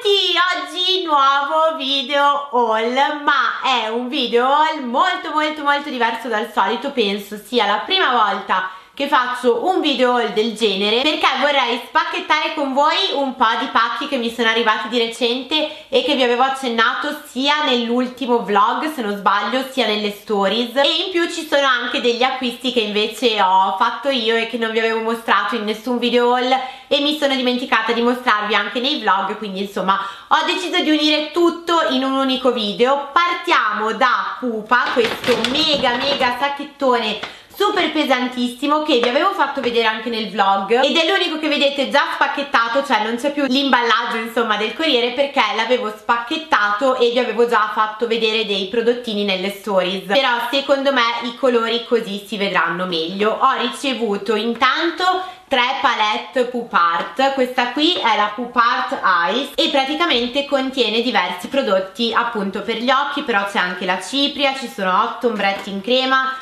Oggi nuovo video haul, ma è un video haul molto diverso dal solito. Penso sia la prima volta che faccio un video haul del genere, perché vorrei spacchettare con voi un po' di pacchi che mi sono arrivati di recente e che vi avevo accennato sia nell'ultimo vlog, se non sbaglio, sia nelle stories. E in più ci sono anche degli acquisti che invece ho fatto io e che non vi avevo mostrato in nessun video haul e mi sono dimenticata di mostrarvi anche nei vlog, quindi insomma ho deciso di unire tutto in un unico video. Partiamo da Pupa, questo mega sacchettone super pesantissimo che vi avevo fatto vedere anche nel vlog ed è l'unico che vedete già spacchettato, cioè non c'è più l'imballaggio insomma del corriere, perché l'avevo spacchettato e vi avevo già fatto vedere dei prodottini nelle stories. Però secondo me i colori così si vedranno meglio. Ho ricevuto intanto 3 palette Pupa Art. Questa qui è la Pupa Art Eyes e praticamente contiene diversi prodotti appunto per gli occhi, però c'è anche la cipria, ci sono 8 ombretti in crema,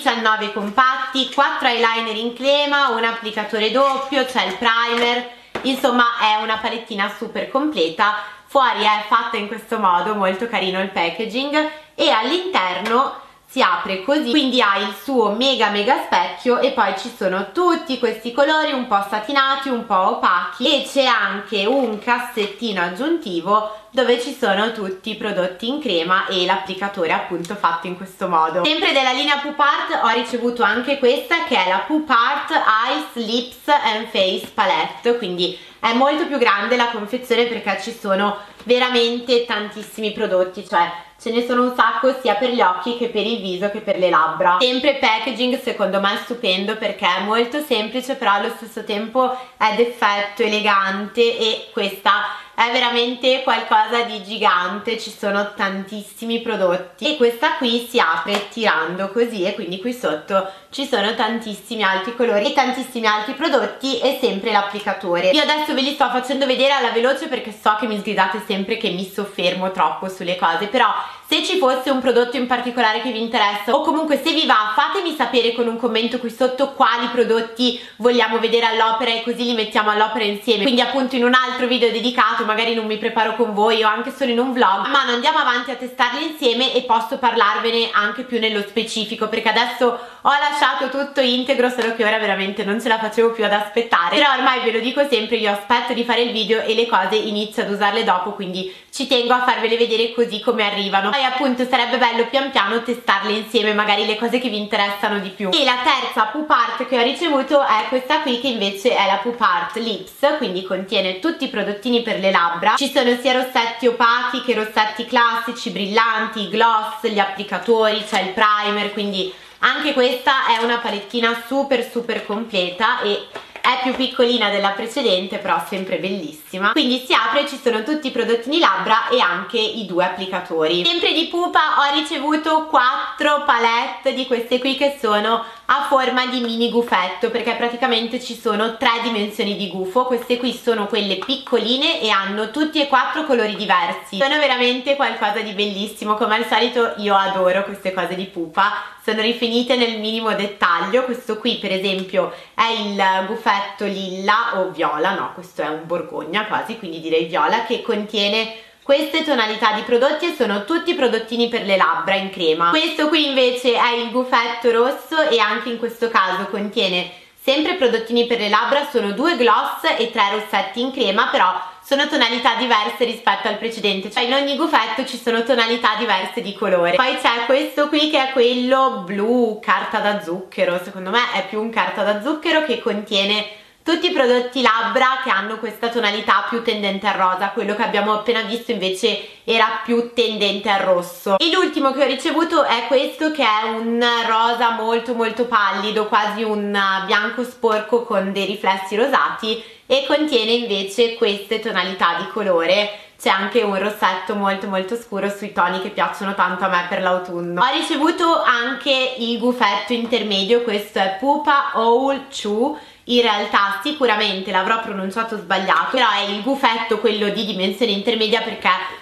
19 compatti, 4 eyeliner in crema, un applicatore doppio, c'è il primer, insomma è una palettina super completa. Fuori è fatta in questo modo, molto carino il packaging, e all'interno si apre così, quindi ha il suo mega specchio e poi ci sono tutti questi colori un po' satinati, un po' opachi, e c'è anche un cassettino aggiuntivo dove ci sono tutti i prodotti in crema e l'applicatore appunto fatto in questo modo. Sempre della linea Pupa Art ho ricevuto ananche questa, che è la Pupa Art Eyes, Lips and Face Palette, quindi è molto più grande la confezione perché ci sono veramente tantissimi prodotti, cioè ce ne sono un sacco sia per gli occhi che per il viso che per le labbra. Sempre packaging secondo me stupendo perché è molto semplice però allo stesso tempo è d'effetto, elegante, e questa è veramente qualcosa di gigante. Ci sono tantissimi prodotti e questa qui si apre tirando così e quindi qui sotto ci sono tantissimi altri colori e tantissimi altri prodotti e sempre l'applicatore. Io adesso ve li sto facendo vedere alla veloce perché so che mi sgridate sempre che mi soffermo troppo sulle cose, però se ci fosse un prodotto in particolare che vi interessa o comunque se vi va, fatemi sapere con un commento qui sotto quali prodotti vogliamo vedere all'opera e così li mettiamo all'opera insieme, quindi appunto in un altro video dedicato, magari non mi preparo con voi o anche solo in un vlog, ma andiamo avanti a testarli insieme e posso parlarvene anche più nello specifico, perché adesso ho lasciato tutto integro, solo che ora veramente non ce la facevo più ad aspettare. Però ormai ve lo dico sempre, io aspetto di fare il video e le cose inizio ad usarle dopo, quindi ci tengo a farvele vedere così come arrivano. Poi appunto sarebbe bello pian piano testarle insieme, magari le cose che vi interessano di più. E la terza Pupa Art che ho ricevuto è questa qui, che invece è la Pupa Art Lips, quindi contiene tutti i prodottini per le labbra. Ci sono sia rossetti opachi che rossetti classici, brillanti, gloss, gli applicatori, c'è il primer, quindi anche questa è una palettina super completa e è più piccolina della precedente, però sempre bellissima. Quindi si apre e ci sono tutti i prodottini labbra e anche i 2 applicatori. Sempre di Pupa ho ricevuto 4 palette di queste qui che sono a forma di mini gufetto, perché praticamente ci sono 3 dimensioni di gufo. Queste qui sono quelle piccoline e hanno tutti e 4 colori diversi. Sono veramente qualcosa di bellissimo, come al solito io adoro queste cose di Pupa, sono rifinite nel minimo dettaglio. Questo qui per esempio è il gufetto lilla o viola, no, questo è un borgogna quasi, quindi direi viola, che contiene queste tonalità di prodotti e sono tutti prodottini per le labbra in crema. Questo qui invece è il gufetto rosso e anche in questo caso contiene sempre prodottini per le labbra, sono 2 gloss e 3 rossetti in crema, però sono tonalità diverse rispetto al precedente, cioè in ogni gufetto ci sono tonalità diverse di colore. Poi c'è questo qui che è quello blu carta da zucchero, secondo me è più un carta da zucchero, che contiene tutti i prodotti labbra che hanno questa tonalità più tendente al rosa. Quello che abbiamo appena visto invece era più tendente al rosso. E l'ultimo che ho ricevuto è questo, che è un rosa molto pallido, quasi un bianco sporco con dei riflessi rosati, e contiene invece queste tonalità di colore. C'è anche un rossetto molto scuro sui toni che piacciono tanto a me per l'autunno. Ho ricevuto anche il gufetto intermedio, questo è Pupa Owl Chew. In realtà sicuramente l'avrò pronunciato sbagliato, però è il gufetto quello di dimensione intermedia, perché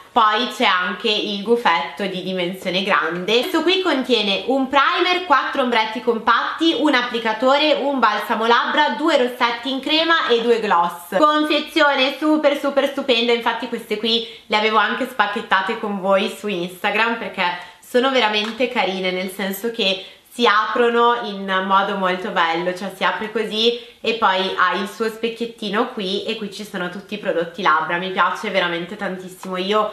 poi c'è anche il gufetto di dimensione grande. Questo qui contiene un primer, 4 ombretti compatti, un applicatore, un balsamo labbra, 2 rossetti in crema e 2 gloss. Confezione super stupenda, infatti queste qui le avevo anche spacchettate con voi su Instagram perché sono veramente carine, nel senso che si aprono in modo molto bello, cioè si apre così e poi ha il suo specchiettino qui e qui ci sono tutti i prodotti labbra. Mi piace veramente tantissimo, io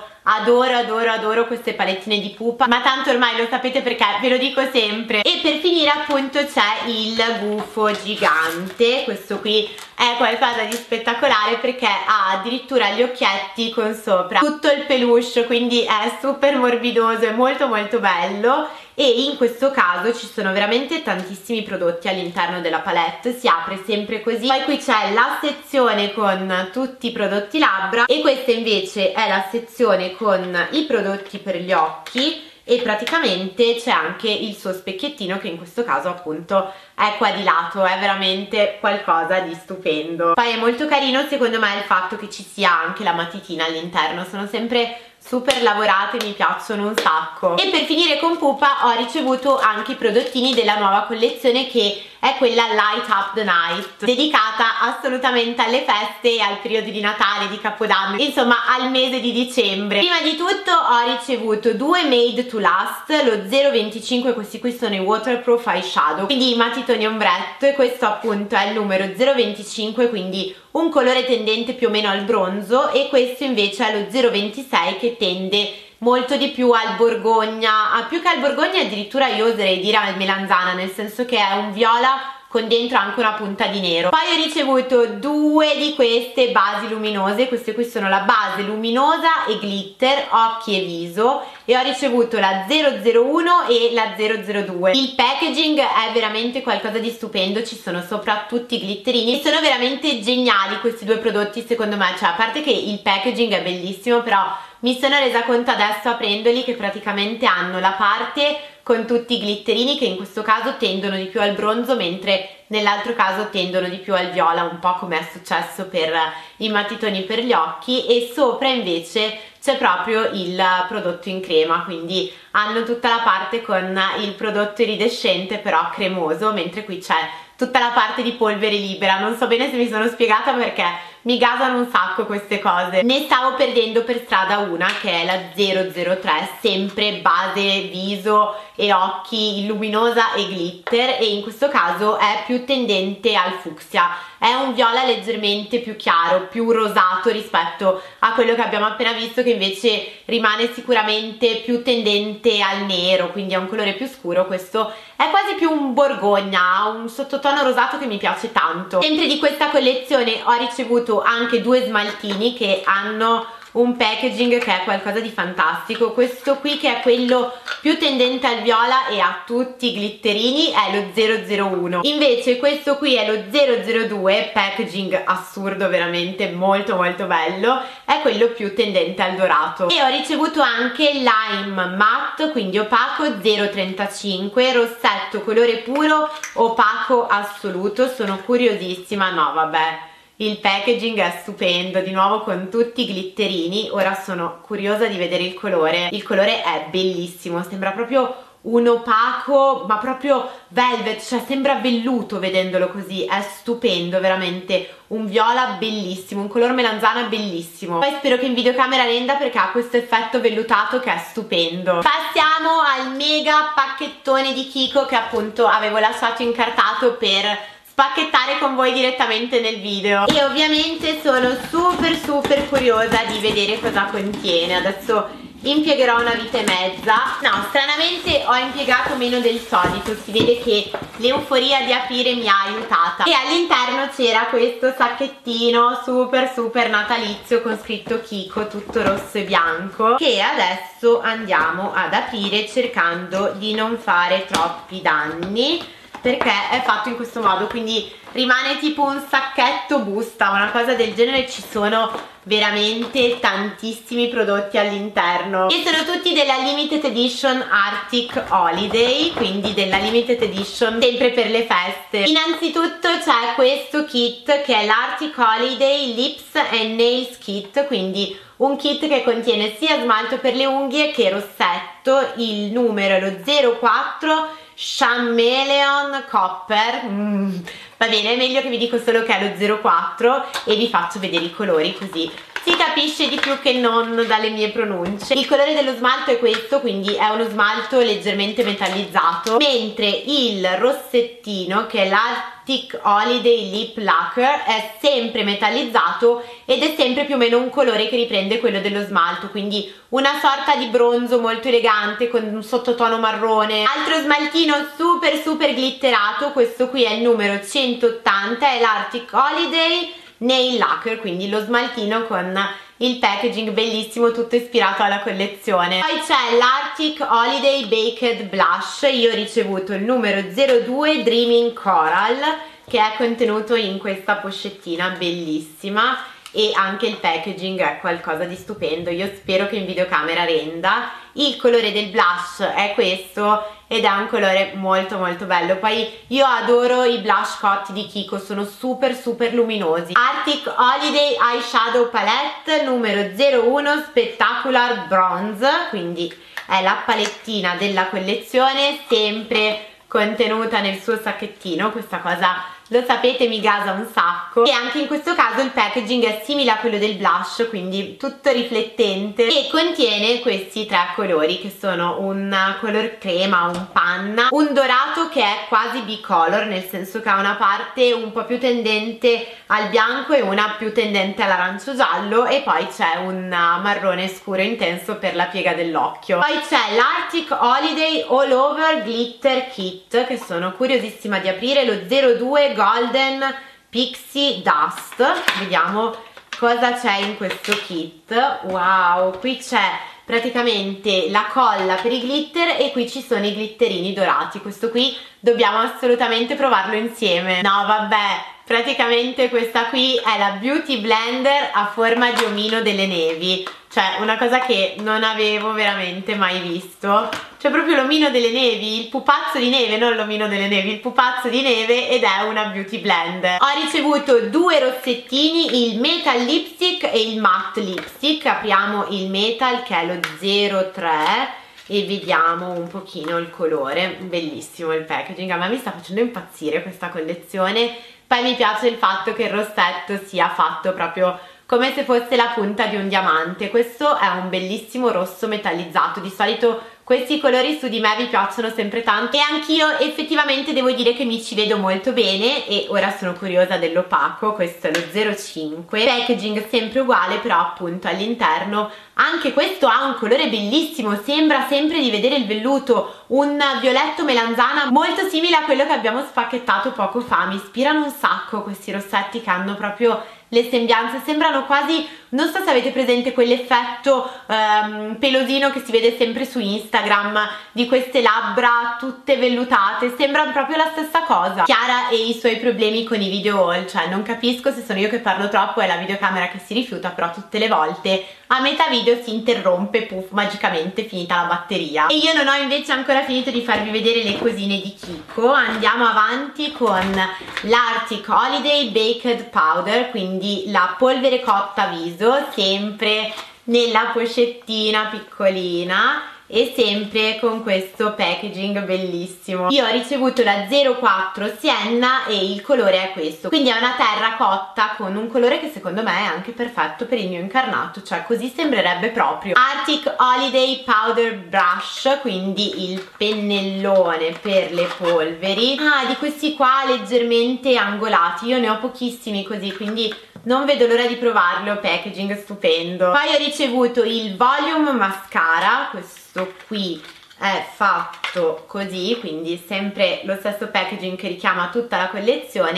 adoro queste palettine di pupa, ma tanto ormai lo sapete perché ve lo dico sempre. E per finire appunto c'è il gufo gigante, questo qui è qualcosa di spettacolare perché ha addirittura gli occhietti con sopra tutto il peluche, quindi è super morbidoso, è molto bello. E in questo caso ci sono veramente tantissimi prodotti all'interno della palette, si apre sempre così. Poi qui c'è la sezione con tutti i prodotti labbra e questa invece è la sezione con i prodotti per gli occhi e praticamente c'è anche il suo specchiettino che in questo caso appunto è qua di lato, è veramente qualcosa di stupendo. Poi è molto carino secondo me il fatto che ci sia anche la matitina all'interno, sono sempre super lavorate, mi piacciono un sacco. E per finire con pupa ho ricevuto anche i prodottini della nuova collezione che è quella Light Up the Night, dedicata assolutamente alle feste e al periodo di Natale, di Capodanno, insomma al mese di dicembre. Prima di tutto ho ricevuto 2 Made to Last, lo 025, questi qui sono i Waterproof Eyeshadow, quindi i matitoni ombretto, e questo appunto è il numero 025, quindi un colore tendente più o meno al bronzo, e questo invece è lo 026 che tende molto di più al borgogna, più che al borgogna addirittura io oserei dire al melanzana, nel senso che è un viola con dentro anche una punta di nero. Poi ho ricevuto 2 di queste basi luminose, queste qui sono la base luminosa e glitter, occhi e viso, e ho ricevuto la 001 e la 002. Il packaging è veramente qualcosa di stupendo, ci sono sopra tutti i glitterini e sono veramente geniali questi 2 prodotti secondo me, cioè a parte che il packaging è bellissimo, però mi sono resa conto adesso aprendoli che praticamente hanno la parte con tutti i glitterini che in questo caso tendono di più al bronzo, mentre nell'altro caso tendono di più al viola, un po' come è successo per i matitoni per gli occhi, e sopra invece c'è proprio il prodotto in crema, quindi hanno tutta la parte con il prodotto iridescente però cremoso, mentre qui c'è tutta la parte di polvere libera. Non so bene se mi sono spiegata perché mi gasano un sacco queste cose. Ne stavo perdendo per strada una che è la 003, sempre base viso e occhi luminosa e glitter, e in questo caso è più tendente al fucsia, è un viola leggermente più chiaro, più rosato rispetto a quello che abbiamo appena visto, che invece rimane sicuramente più tendente al nero, quindi è un colore più scuro. Questo è quasi più un borgogna, ha un sottotono rosato che mi piace tanto. Sempre di questa collezione ho ricevuto anche 2 smaltini che hanno un packaging che è qualcosa di fantastico. Questo qui, che è quello più tendente al viola e ha tutti i glitterini, è lo 001, invece questo qui è lo 002, packaging assurdo, veramente molto bello, è quello più tendente al dorato. E ho ricevuto anche Lime Matte, quindi opaco, 035, rossetto colore puro, opaco assoluto. Sono curiosissima, no vabbè, il packaging è stupendo, di nuovo con tutti i glitterini. Ora sono curiosa di vedere il colore è bellissimo, sembra proprio un opaco ma proprio velvet, cioè sembra velluto vedendolo così, è stupendo, veramente un viola bellissimo, un color melanzana bellissimo. Poi spero che in videocamera renda perché ha questo effetto vellutato che è stupendo. Passiamo al mega pacchettone di Kiko che appunto avevo lasciato incartato per spacchettare con voi direttamente nel video, e ovviamente sono super curiosa di vedere cosa contiene. Adesso impiegherò una vita e mezza, no, stranamente ho impiegato meno del solito, si vede che l'euforia di aprire mi ha aiutata. E all'interno c'era questo sacchettino super natalizio con scritto Kiko, tutto rosso e bianco, che adesso andiamo ad aprire cercando di non fare troppi danni, perché è fatto in questo modo, quindi rimane tipo un sacchetto busta, una cosa del genere. Ci sono veramente tantissimi prodotti all'interno e sono tutti della limited edition Arctic Holiday, quindi della limited edition sempre per le feste. Innanzitutto c'è questo kit che è l'Arctic Holiday Lips and Nails Kit, quindi un kit che contiene sia smalto per le unghie che rossetto. Il numero è lo 04 Chameleon Copper. Va bene, è meglio che vi dico solo che è lo 04 e vi faccio vedere i colori, così si capisce di più che non dalle mie pronunce. Il colore dello smalto è questo, quindi è uno smalto leggermente metallizzato, mentre il rossettino, che è l'Arctic Holiday Lip Lacquer, è sempre metallizzato ed è sempre più o meno un colore che riprende quello dello smalto, quindi una sorta di bronzo molto elegante con un sottotono marrone. Altro smaltino super super glitterato, questo qui è il numero 180, è l'Arctic Holiday Nail Lacquer, quindi lo smaltino con il packaging bellissimo, tutto ispirato alla collezione. Poi c'è l'Arctic Holiday Baked Blush, io ho ricevuto il numero 02 Dreaming Coral, che è contenuto in questa pochettina bellissima, e anche il packaging è qualcosa di stupendo. Io spero che in videocamera renda. Il colore del blush è questo ed è un colore molto molto bello. Poi io adoro i blush cotti di Kiko, sono super super luminosi. Arctic Holiday Eyeshadow Palette numero 01 Spectacular Bronze, quindi è la palettina della collezione, sempre contenuta nel suo sacchettino. Questa cosa, lo sapete, mi gasa un sacco. E anche in questo caso il packaging è simile a quello del blush, quindi tutto riflettente, e contiene questi tre colori che sono un color crema, un panna, un dorato che è quasi bicolor, nel senso che ha una parte un po' più tendente al bianco e una più tendente all'arancio giallo, e poi c'è un marrone scuro intenso per la piega dell'occhio. Poi c'è l'Arctic Holiday All Over Glitter Kit, che sono curiosissima di aprire, lo 02 Golden Pixie Dust. Vediamo cosa c'è in questo kit. Wow, qui c'è praticamente la colla per i glitter e qui ci sono i glitterini dorati. Questo qui dobbiamo assolutamente provarlo insieme. No vabbè, praticamente questa qui è la Beauty Blender a forma di omino delle nevi, cioè una cosa che non avevo veramente mai visto. C'è proprio l'omino delle nevi, il pupazzo di neve, non l'omino delle nevi, il pupazzo di neve, ed è una Beauty Blender. Ho ricevuto due rossettini, il Metal Lipstick e il Matte Lipstick. Apriamo il Metal, che è lo 03, e vediamo un pochino il colore. Bellissimo il packaging, a me mi sta facendo impazzire questa collezione. Poi mi piace il fatto che il rossetto sia fatto proprio come se fosse la punta di un diamante. Questo è un bellissimo rosso metallizzato. Di solito questi colori su di me vi piacciono sempre tanto e anch'io effettivamente devo dire che mi ci vedo molto bene, e ora sono curiosa dell'opaco. Questo è lo 05, packaging sempre uguale, però appunto all'interno anche questo ha un colore bellissimo, sembra sempre di vedere il velluto, un violetto melanzana molto simile a quello che abbiamo spacchettato poco fa. Mi ispirano un sacco questi rossetti che hanno proprio le sembianze, sembrano quasi, non so se avete presente quell'effetto pelosino che si vede sempre su Instagram, di queste labbra tutte vellutate, sembrano proprio la stessa cosa. Chiara e i suoi problemi con i video haul, cioè non capisco se sono io che parlo troppo, è la videocamera che si rifiuta, però tutte le volte a metà video si interrompe, puff, magicamente finita la batteria. E io non ho invece ancora finito di farvi vedere le cosine di Kiko. Andiamo avanti con l'Arctic Holiday Baked Powder, quindi la polvere cotta viso, sempre nella pochettina piccolina e sempre con questo packaging bellissimo. Io ho ricevuto la 04 Sienna e il colore è questo, quindi è una terra cotta con un colore che secondo me è anche perfetto per il mio incarnato, cioè così sembrerebbe proprio. Arctic Holiday Powder Brush, quindi il pennellone per le polveri. Di questi qua leggermente angolati, io ne ho pochissimi così, quindi non vedo l'ora di provarlo. Packaging stupendo. Poi ho ricevuto il Volume Mascara, questo qui è fatto così, quindi sempre lo stesso packaging che richiama tutta la collezione,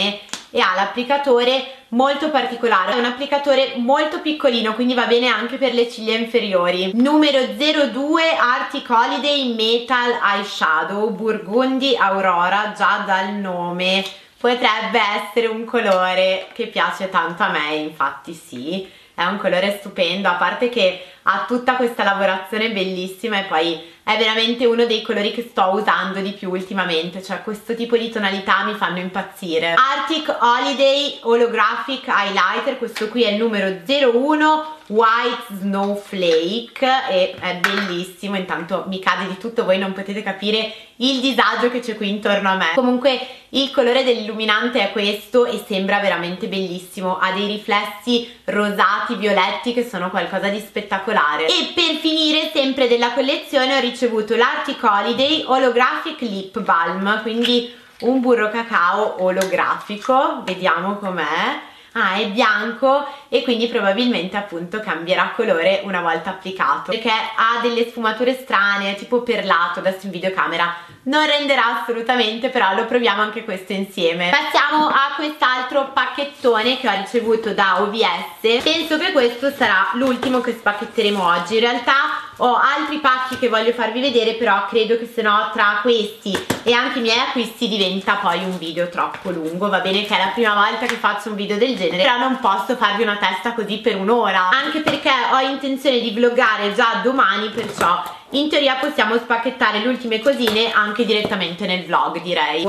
e ha l'applicatore molto particolare, è un applicatore molto piccolino, quindi va bene anche per le ciglia inferiori. Numero 02 Arctic Holiday Metal Eyeshadow Burgundy Aurora, già dal nome potrebbe essere un colore che piace tanto a me, infatti sì, è un colore stupendo, a parte che ha tutta questa lavorazione bellissima e poi è veramente uno dei colori che sto usando di più ultimamente, cioè questo tipo di tonalità mi fanno impazzire. Arctic Holiday Holographic Highlighter, questo qui è il numero 01 White Snowflake e è bellissimo, intanto mi cade di tutto, voi non potete capire il disagio che c'è qui intorno a me. Comunque il colore dell'illuminante è questo e sembra veramente bellissimo, ha dei riflessi rosati, violetti che sono qualcosa di spettacolare. E per finire, sempre della collezione, ho ricevuto l'Arctic Holiday Holographic Lip Balm, quindi un burro cacao olografico, vediamo com'è. Ah, è bianco e quindi probabilmente appunto cambierà colore una volta applicato, perché ha delle sfumature strane, tipo perlato, adesso in videocamera non renderà assolutamente, però lo proviamo anche questo insieme. Passiamo a quest'altro pacchettone che ho ricevuto da OVS. Penso che questo sarà l'ultimo che spacchetteremo oggi. In realtà ho altri pacchi che voglio farvi vedere, però credo che se no tra questi e anche i miei acquisti diventa poi un video troppo lungo. Va bene che è la prima volta che faccio un video del genere, però non posso farvi una testa così per un'ora, anche perché ho intenzione di vloggare già domani, perciò in teoria possiamo spacchettare le ultime cosine anche direttamente nel vlog, direi.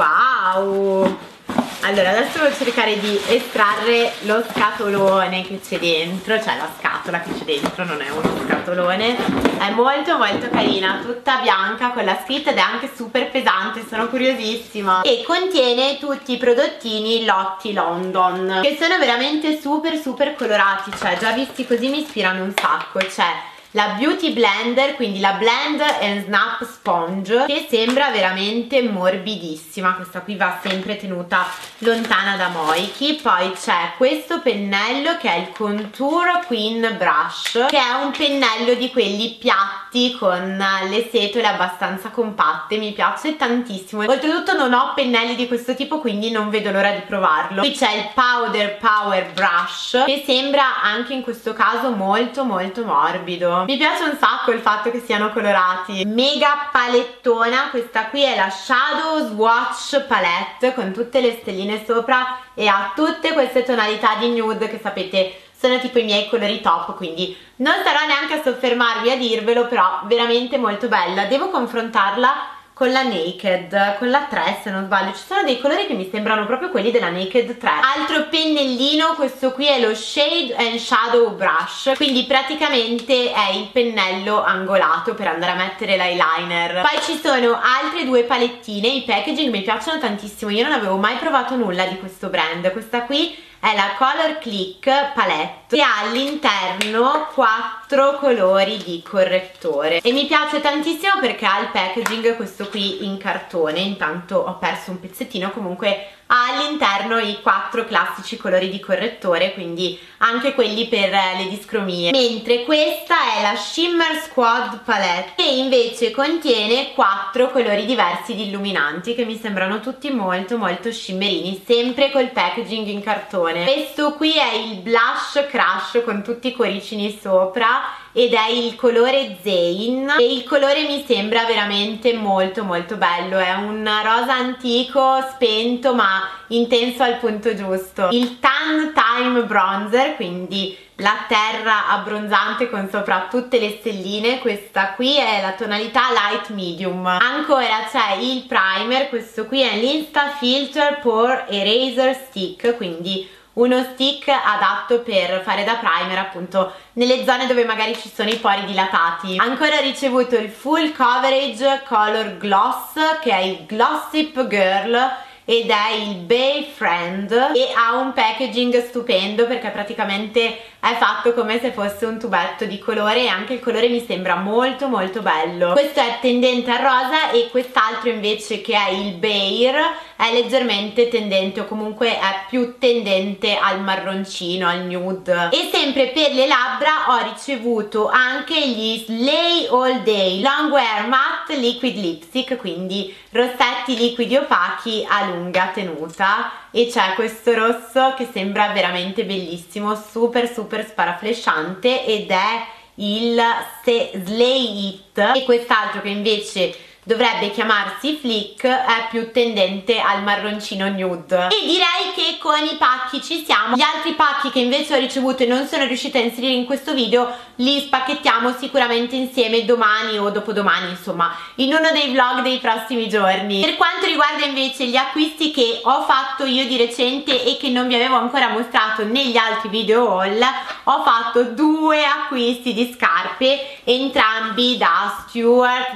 Wow! Allora adesso devo cercare di estrarre lo scatolone che c'è dentro, cioè la scatola che c'è dentro, non è uno scatolone. È molto molto carina, tutta bianca con la scritta ed è anche super pesante, sono curiosissima. E contiene tutti i prodottini Lotti London, che sono veramente super colorati, cioè già visti così mi ispirano un sacco. C'è la Beauty Blender, quindi la Blend and Snap Sponge, che sembra veramente morbidissima, questa qui va sempre tenuta lontana da moichi. Poi c'è questo pennello che è il Contour Queen Brush, che è un pennello di quelli piatti con le setole abbastanza compatte, mi piace tantissimo. Oltretutto non ho pennelli di questo tipo, quindi non vedo l'ora di provarlo. Qui c'è il Powder Power Brush, che sembra anche in questo caso molto morbido. Mi piace un sacco il fatto che siano colorati. Mega palettona, questa qui è la Shadow Swatch Palette con tutte le stelline sopra e ha tutte queste tonalità di nude che sapete sono tipo i miei colori top, quindi non starò neanche a soffermarvi a dirvelo, però veramente molto bella. Devo confrontarla con la Naked, con la 3 se non sbaglio, ci sono dei colori che mi sembrano proprio quelli della Naked 3. Altro pennellino, questo qui è lo Shade and Shadow Brush, quindi praticamente è il pennello angolato per andare a mettere l'eyeliner. Poi ci sono altre due palettine, i packaging mi piacciono tantissimo, io non avevo mai provato nulla di questo brand. Questa qui è la Color Click Palette che ha all'interno 4 colori di correttore e mi piace tantissimo perché ha il packaging questo qui in cartone. Intanto ho perso un pezzettino, comunque ha all'interno i 4 classici colori di correttore, quindi anche quelli per le discromie. Mentre questa è la Shimmer Squad Palette, che invece contiene 4 colori diversi di illuminanti che mi sembrano tutti molto shimmerini, sempre col packaging in cartone. Questo qui è il Blush Crush con tutti i cuoricini sopra ed è il colore Zane e il colore mi sembra veramente molto bello. È un rosa antico spento ma intenso al punto giusto. Il Tan Time Bronzer, quindi la terra abbronzante con sopra tutte le stelline. Questa qui è la tonalità light medium. Ancora c'è il primer, questo qui è l'Insta Filter Pore Eraser Stick, quindi uno stick adatto per fare da primer appunto nelle zone dove magari ci sono i pori dilatati. Ancora ho ricevuto il Full Coverage Color Gloss, che è il Glossip Girl ed è il Bay Friend e ha un packaging stupendo perché praticamente è fatto come se fosse un tubetto di colore e anche il colore mi sembra molto bello. Questo è tendente al rosa e quest'altro invece, che è il Bare, è leggermente tendente o comunque è più tendente al marroncino, al nude. E sempre per le labbra ho ricevuto anche gli Slay All Day Longwear Matte Liquid Lipstick, quindi rossetti liquidi opachi a lunga tenuta e c'è questo rosso che sembra veramente bellissimo, super super sparaflesciante, ed è il Slay It, e quest'altro che invece dovrebbe chiamarsi Flick è più tendente al marroncino nude. E direi che con i pacchi ci siamo. Gli altri pacchi che invece ho ricevuto e non sono riuscita a inserire in questo video li spacchettiamo sicuramente insieme domani o dopodomani, insomma in uno dei vlog dei prossimi giorni. Per quanto riguarda invece gli acquisti che ho fatto io di recente e che non vi avevo ancora mostrato negli altri video haul, ho fatto 2 acquisti di scarpe, entrambi da Stuart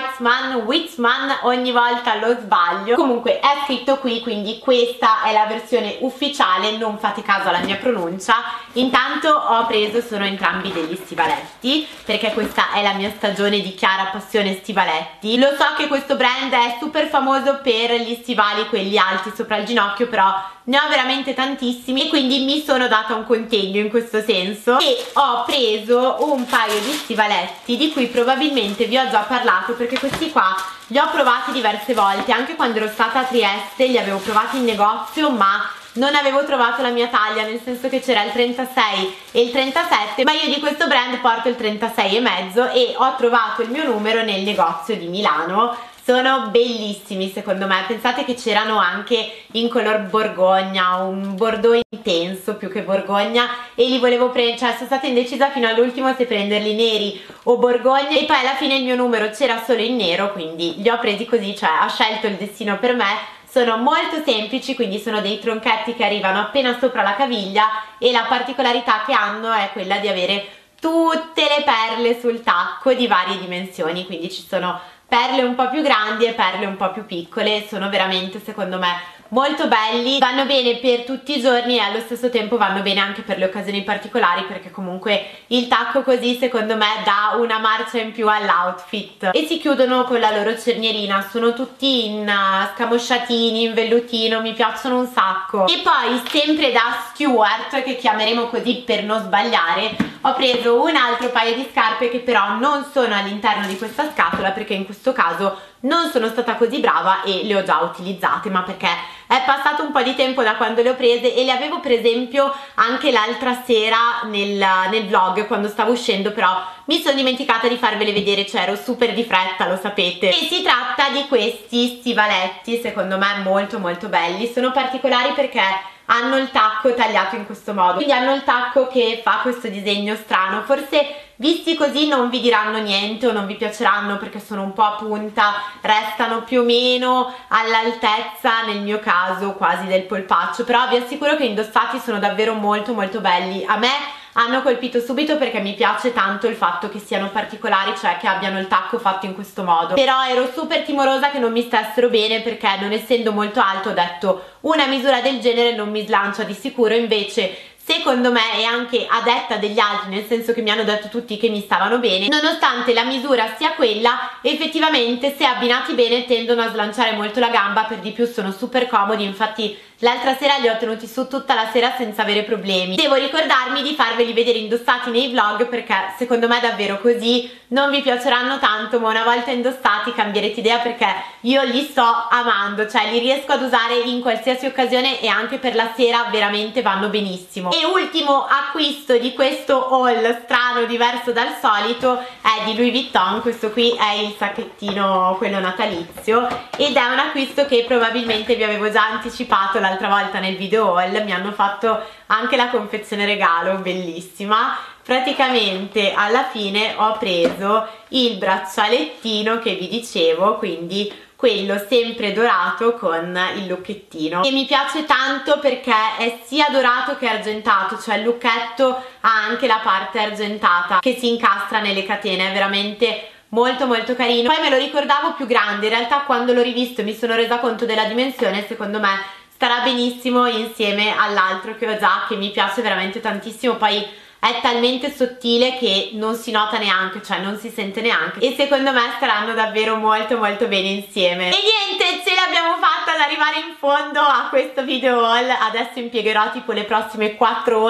Weitzman, ogni volta lo sbaglio, comunque è scritto qui, quindi questa è la versione ufficiale, non fate caso alla mia pronuncia. Intanto ho preso, sono entrambi degli stivaletti, perché questa è la mia stagione di chiara passione stivaletti. Lo so che questo brand è super famoso per gli stivali, quelli alti sopra il ginocchio, però ne ho veramente tantissimi e quindi mi sono data un contegno in questo senso, e ho preso un paio di stivaletti di cui probabilmente vi ho già parlato, perché questi qua li ho provati diverse volte, anche quando ero stata a Trieste li avevo provati in negozio, ma non avevo trovato la mia taglia, nel senso che c'era il 36 e il 37, ma io di questo brand porto il 36,5 e ho trovato il mio numero nel negozio di Milano. Sono bellissimi secondo me, pensate che c'erano anche in color borgogna, un bordeaux intenso più che borgogna, e li volevo prendere, cioè sono stata indecisa fino all'ultimo se prenderli neri o borgogna, e poi alla fine il mio numero c'era solo in nero, quindi li ho presi così, cioè ha scelto il destino per me. Sono molto semplici, quindi sono dei tronchetti che arrivano appena sopra la caviglia, e la particolarità che hanno è quella di avere tutte le perle sul tacco di varie dimensioni, quindi ci sono perle un po' più grandi e perle un po' più piccole. Sono veramente, secondo me, molto belli, vanno bene per tutti i giorni e allo stesso tempo vanno bene anche per le occasioni particolari, perché comunque il tacco così secondo me dà una marcia in più all'outfit. E si chiudono con la loro cernierina, sono tutti in scamosciatini, in vellutino, mi piacciono un sacco. E poi sempre da Stuart, che chiameremo così per non sbagliare, ho preso un altro paio di scarpe che però non sono all'interno di questa scatola, perché in questo caso non sono stata così brava e le ho già utilizzate, ma perché è passato un po' di tempo da quando le ho prese, e le avevo per esempio anche l'altra sera nel vlog quando stavo uscendo, però mi sono dimenticata di farvele vedere, cioè ero super di fretta, lo sapete. E si tratta di questi stivaletti, secondo me molto molto belli, sono particolari perché hanno il tacco tagliato in questo modo, quindi hanno il tacco che fa questo disegno strano. Forse visti così non vi diranno niente o non vi piaceranno perché sono un po' a punta, restano più o meno all'altezza, nel mio caso quasi del polpaccio, però vi assicuro che indossati sono davvero molto molto belli. A me hanno colpito subito perché mi piace tanto il fatto che siano particolari, cioè che abbiano il tacco fatto in questo modo, però ero super timorosa che non mi stessero bene perché, non essendo molto alto, ho detto una misura del genere non mi slancia di sicuro. Invece secondo me, e anche a detta degli altri, nel senso che mi hanno detto tutti che mi stavano bene, nonostante la misura sia quella, effettivamente se abbinati bene tendono a slanciare molto la gamba, per di più sono super comodi. Infatti l'altra sera li ho tenuti su tutta la sera senza avere problemi. Devo ricordarmi di farveli vedere indossati nei vlog, perché secondo me davvero così non vi piaceranno tanto, ma una volta indossati cambierete idea, perché io li sto amando, cioè li riesco ad usare in qualsiasi occasione e anche per la sera veramente vanno benissimo. E ultimo acquisto di questo haul strano, diverso dal solito, è di Louis Vuitton. Questo qui è il sacchettino, quello natalizio, ed è un acquisto che probabilmente vi avevo già anticipato l'altra volta nel video haul. Mi hanno fatto anche la confezione regalo, bellissima. Praticamente alla fine ho preso il braccialettino che vi dicevo, quindi quello sempre dorato con il lucchettino, e mi piace tanto perché è sia dorato che argentato, cioè il lucchetto ha anche la parte argentata che si incastra nelle catene, è veramente molto molto carino. Poi me lo ricordavo più grande, in realtà quando l'ho rivisto mi sono resa conto della dimensione, secondo me starà benissimo insieme all'altro che ho già, che mi piace veramente tantissimo. Poi è talmente sottile che non si nota neanche, cioè non si sente neanche, e secondo me staranno davvero molto molto bene insieme. E niente, ce l'abbiamo fatta ad arrivare in fondo a questo video haul. Adesso impiegherò tipo le prossime 4 ore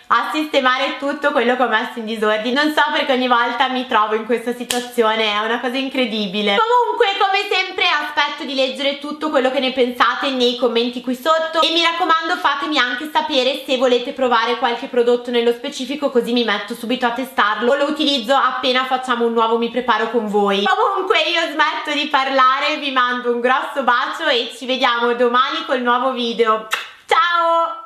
a sistemare tutto quello che ho messo in disordine. Non so perché ogni volta mi trovo in questa situazione, è una cosa incredibile. Comunque, come sempre, aspetto di leggere tutto quello che ne pensate nei commenti qui sotto e mi raccomando fatemi anche sapere se volete provare qualche prodotto nello specifico, così mi metto subito a testarlo o lo utilizzo appena facciamo un nuovo mi preparo con voi. Comunque io smetto di parlare, vi mando un grosso bacio e ci vediamo domani col nuovo video. Ciao!